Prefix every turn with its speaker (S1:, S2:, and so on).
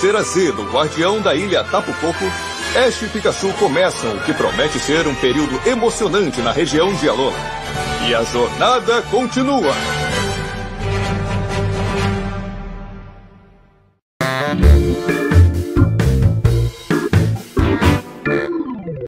S1: Terceira Z do Guardião da Ilha Tapu Koko, Ash e Pikachu começam o que promete ser um período emocionante na região de Alola. E a jornada continua!